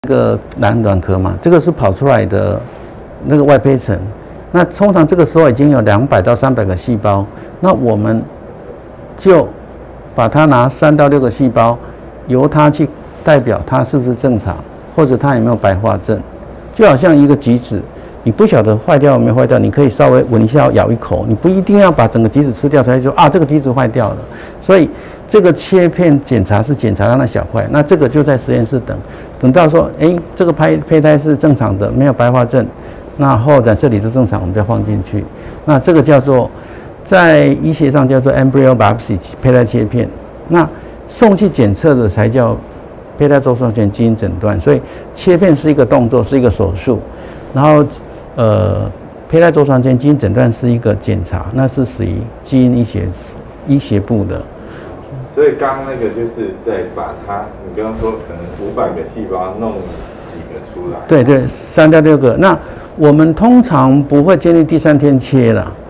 这个卵壳嘛，这个是跑出来的那个外胚层。那通常这个时候已经有200到300个细胞，那我们就把它拿3到6个细胞，由它去代表它是不是正常，或者它有没有白化症。就好像一个橘子，你不晓得坏掉没坏掉，你可以稍微闻一下，咬一口，你不一定要把整个橘子吃掉才说啊这个橘子坏掉了。所以这个切片检查是检查它那小块，那这个就在实验室等到说，这个胚胎是正常的，没有白化症，那后染色体是正常，我们就放进去。那这个叫做在医学上叫做 embryo biopsy 胚胎切片。那送去检测的才叫胚胎周状线基因诊断。所以切片是一个动作，是一个手术，然后胚胎周状线基因诊断是一个检查，那是属于基因医学部的。 所以刚刚那个就是在把它，你刚刚说可能500个细胞弄几个出来？ 对对，3到6个。那我们通常不会建议第3天切了。